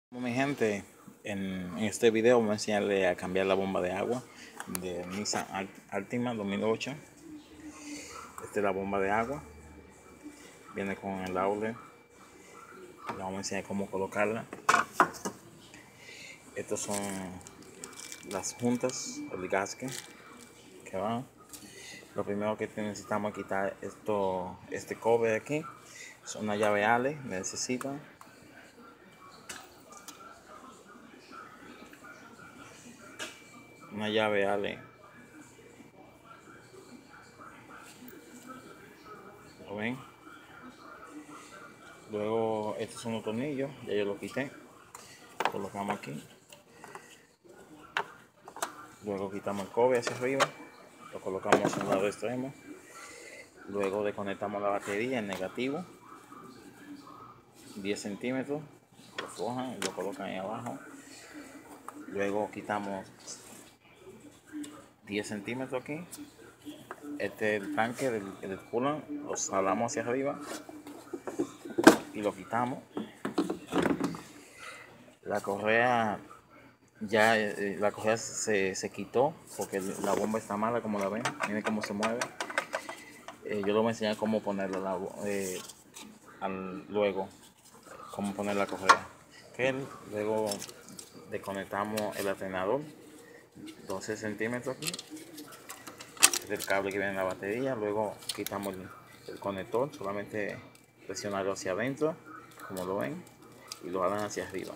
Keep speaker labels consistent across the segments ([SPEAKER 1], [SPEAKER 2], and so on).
[SPEAKER 1] Mi gente, en este video voy a enseñarle a cambiar la bomba de agua de Nissan Altima 2008. Esta es la bomba de agua, viene con el outlet. Le vamos a enseñar cómo colocarla. Estas son las juntas, el gasket que van. Lo primero que necesitamos es quitar este cobre de aquí. Es una llave Ale, necesitan. Una llave Ale. ¿Lo ven? Luego estos son los tornillos, ya yo los quité. Colocamos aquí. Luego quitamos el cobre hacia arriba, lo colocamos en el lado extremo. Luego desconectamos la batería en negativo, 10 centímetros, lo flojan y lo colocan ahí abajo. Luego quitamos 10 centímetros aquí. Este es el tanque del coolant, lo jalamos hacia arriba y lo quitamos. La correa la correa se quitó porque la bomba está mala, como la ven. Miren cómo se mueve. Yo le voy a enseñar cómo ponerla luego, cómo poner la correa. Luego desconectamos el alternador, 12 centímetros aquí. Es el cable que viene en la batería. Luego quitamos el conector, solamente presionarlo hacia adentro, como lo ven, y lo jalan hacia arriba.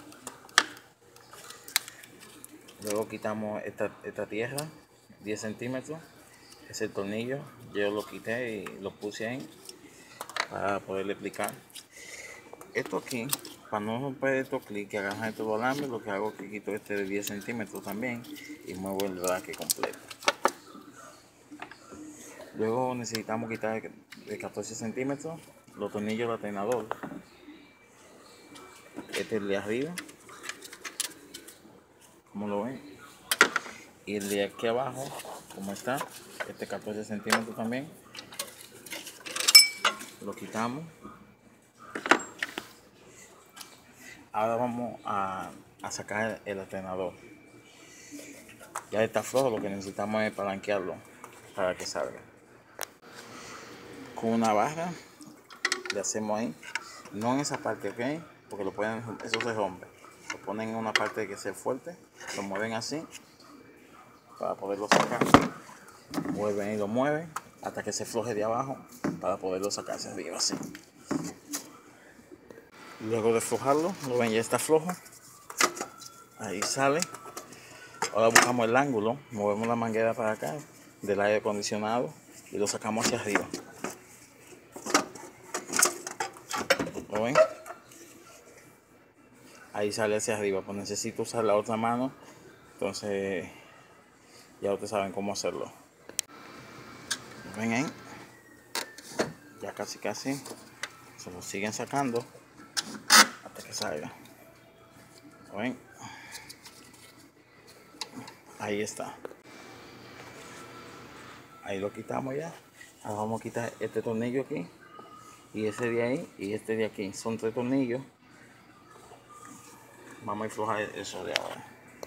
[SPEAKER 1] Luego quitamos esta tierra, 10 centímetros. Es el tornillo, yo lo quité y lo puse ahí para poderle explicar. Esto aquí, para no romper estos clics que agarran estos alambres, lo que hago es que quito este de 10 centímetros también y muevo el braque completo. Luego necesitamos quitar de 14 centímetros los tornillos del alternador. Este es el de arriba, como lo ven, y el de aquí abajo, como está, este 14 centímetros también. Lo quitamos. Ahora vamos a sacar el alternador. Ya está flojo, lo que necesitamos es palanquearlo para que salga. Con una barra le hacemos ahí, no en esa parte, ¿ok? Porque eso se rompe. Lo ponen en una parte que sea fuerte, lo mueven así para poderlo sacar. Vuelven y lo mueven hasta que se floje de abajo para poderlo sacar hacia arriba así. Luego de flojarlo, lo ven, ya está flojo. Ahí sale. Ahora buscamos el ángulo, movemos la manguera para acá del aire acondicionado y lo sacamos hacia arriba. ¿Lo ven? Ahí sale hacia arriba, pues necesito usar la otra mano, entonces ya ustedes saben cómo hacerlo. ¿Lo ven ahí? Ya casi se lo siguen sacando hasta que salga. ¿Lo ven? Ahí está. Ahí lo quitamos ya. Ahora vamos a quitar este tornillo aquí y ese de ahí y este de aquí. Son 3 tornillos. Vamos a aflojar eso de ahora.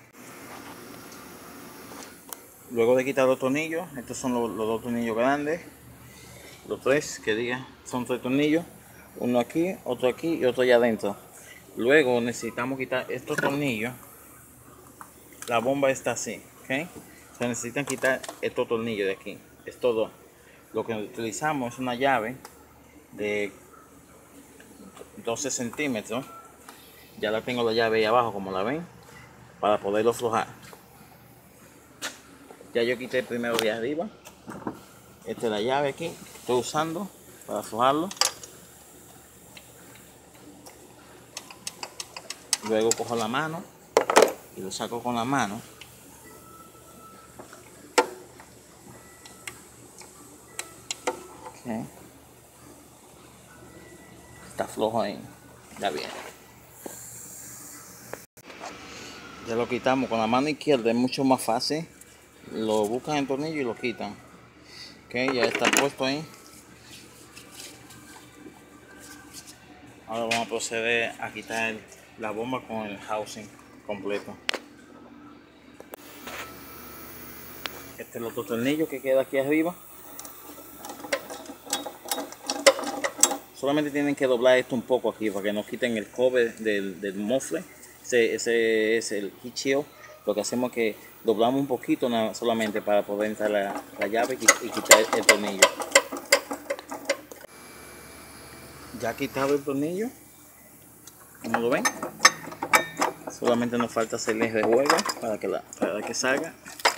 [SPEAKER 1] Luego de quitar los tornillos, estos son los 2 tornillos grandes. Los 3 que diga, son 3 tornillos. Uno aquí, otro aquí y otro allá adentro. Luego necesitamos quitar estos tornillos. La bomba está así, ¿ok? Se necesitan quitar estos tornillos de aquí. Es todo. Lo que utilizamos es una llave de 12 centímetros. Ya la tengo la llave ahí abajo, como la ven, para poderlo aflojar. Ya yo quité el primero de arriba. Esta es la llave aquí que estoy usando para aflojarlo. Luego cojo la mano y lo saco con la mano. Okay. Está flojo ahí, ya bien. Ya lo quitamos con la mano izquierda, es mucho más fácil. Lo buscan el tornillo y lo quitan. Ok, ya está puesto ahí. Ahora vamos a proceder a quitar la bomba con el housing completo. Este es el otro tornillo que queda aquí arriba. Solamente tienen que doblar esto un poco aquí para que no quiten el cover del mofle. Ese es el heat shield. Lo que hacemos es que doblamos un poquito solamente para poder entrar la llave y quitar el tornillo. Ya quitado el tornillo, como lo ven, solamente nos falta hacerle rejuega para que salga.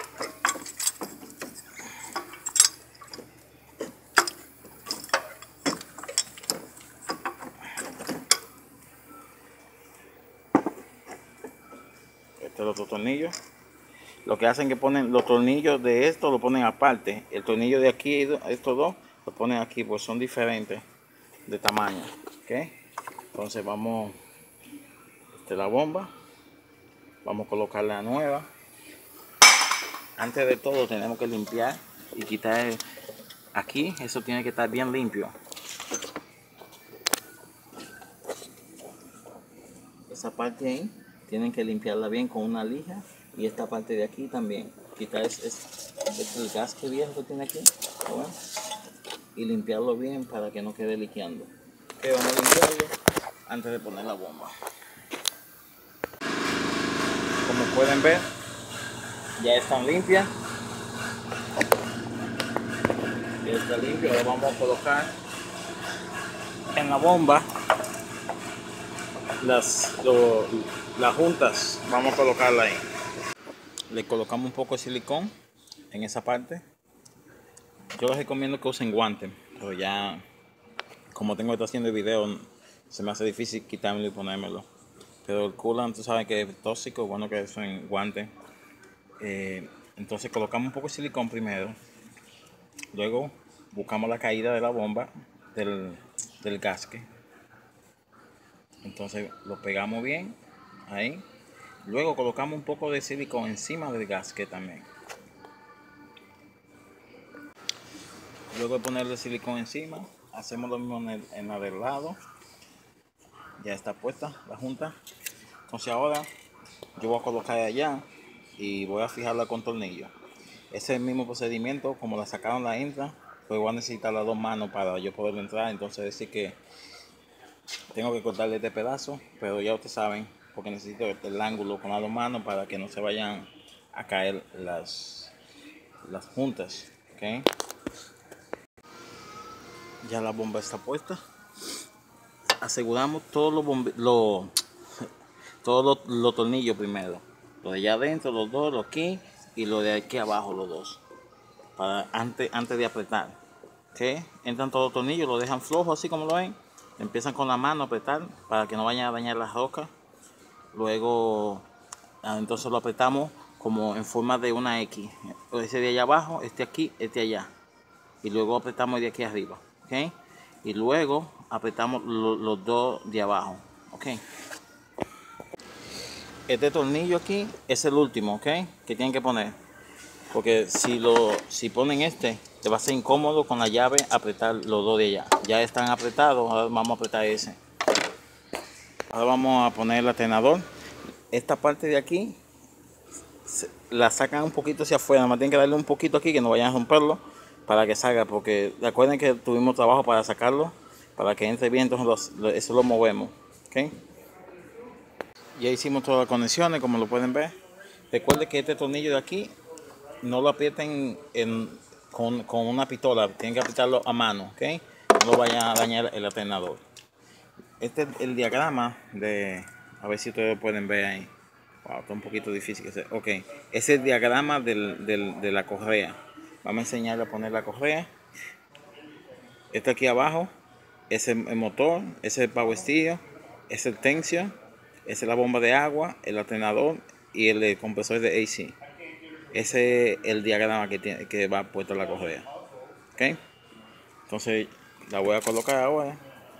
[SPEAKER 1] Este es el otro tornillo. Lo que hacen es que ponen los tornillos de esto, lo ponen aparte. El tornillo de aquí, estos dos, lo ponen aquí, pues son diferentes de tamaño. ¿Okay? Entonces vamos, la bomba, vamos a colocar la nueva. Antes de todo tenemos que limpiar y quitar aquí, eso tiene que estar bien limpio. Esa parte ahí tienen que limpiarla bien con una lija, y esta parte de aquí también. Quitar el gas que viejo que tiene aquí, ¿no? Y limpiarlo bien para que no quede liqueando. Okay, vamos a limpiarlo antes de poner la bomba. Como pueden ver, ya están limpias. Ya está limpio. Ahora vamos a colocar en la bomba las juntas. Vamos a colocarla ahí. Le colocamos un poco de silicón en esa parte. Yo les recomiendo que usen guantes, pero ya como tengo que estar haciendo el video, se me hace difícil quitármelo y ponérmelo. Pero el coolant, tú sabes que es tóxico, bueno que usen guantes. Entonces colocamos un poco de silicón primero. Luego buscamos la caída de la bomba del gasque. Entonces lo pegamos bien ahí. Luego colocamos un poco de silicón encima del gasque también. Luego de ponerle silicón encima, hacemos lo mismo en la del lado. Ya está puesta la junta. Entonces ahora yo voy a colocar allá y voy a fijarla con tornillo. Ese es el mismo procedimiento, como la sacaron la entra, pues voy a necesitar las dos manos para yo poder entrar. Entonces decir que tengo que cortarle este pedazo, pero ya ustedes saben, porque necesito el ángulo con las dos manos para que no se vayan a caer las juntas. ¿Okay? Ya la bomba está puesta. Aseguramos todos los tornillos primero. Los de allá adentro, los dos, los aquí, y los de aquí abajo, los dos. Para antes de apretar. ¿Okay? Entran todos los tornillos, los dejan flojos así como lo ven. Empiezan con la mano a apretar para que no vayan a dañar las rocas. Luego, entonces lo apretamos como en forma de una X. Ese de allá abajo, este aquí, este allá. Y luego apretamos de aquí arriba. ¿Okay? Y luego apretamos los dos de abajo. ¿Okay? Este tornillo aquí es el último, ¿ok? Que tienen que poner. Porque si ponen este, te va a ser incómodo con la llave apretar los dos de allá. Ya están apretados, ahora vamos a apretar ese. Ahora vamos a poner el alternador. Esta parte de aquí la sacan un poquito hacia afuera, nada más tienen que darle un poquito aquí que no vayan a romperlo para que salga, porque recuerden que tuvimos trabajo para sacarlo, para que entre bien, entonces eso lo movemos. ¿Okay? Ya hicimos todas las conexiones, como lo pueden ver. Recuerden que este tornillo de aquí no lo aprieten con una pistola, tienen que apretarlo a mano, ¿ok? No lo vayan a dañar el alternador. Este es el diagrama a ver si ustedes lo pueden ver ahí. Wow, está un poquito difícil que sea. Ok, ese es el diagrama de la correa. Vamos a enseñarle a poner la correa. Este aquí abajo es el motor, ese es el power steer, es el tension, esa es la bomba de agua, el alternador y el compresor de AC. Ese es el diagrama que va puesto la correa. ¿Ok? Entonces la voy a colocar ahora.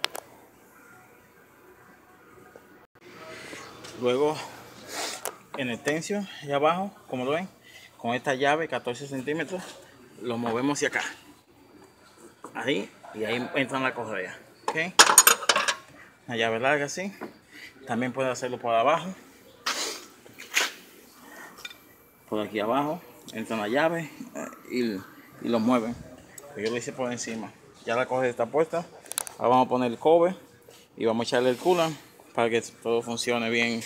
[SPEAKER 1] Luego en el tension allá abajo, como lo ven, con esta llave 14 centímetros, lo movemos hacia acá. Ahí, y ahí entra la correa. ¿Ok? Una llave larga así. También puede hacerlo por abajo, por aquí abajo, entra la llave y lo mueven. Yo lo hice por encima. Ya la correa está puesta. Ahora vamos a poner el cover y vamos a echarle el coolant para que todo funcione bien.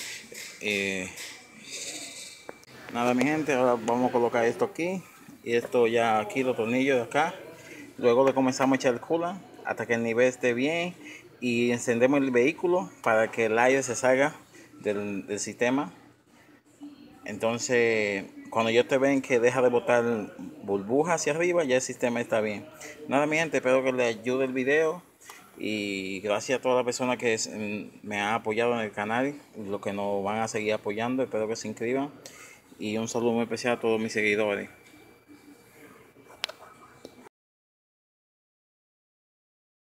[SPEAKER 1] Nada, mi gente, ahora vamos a colocar esto aquí y esto ya aquí, los tornillos de acá. Luego le comenzamos a echar el coolant hasta que el nivel esté bien y encendemos el vehículo para que el aire se salga del sistema. Entonces, cuando yo te ven que deja de botar burbujas hacia arriba, ya el sistema está bien. Nada, mi gente, espero que les ayude el video. Y gracias a todas las personas que me han apoyado en el canal, los que nos van a seguir apoyando, espero que se inscriban. Y un saludo muy especial a todos mis seguidores.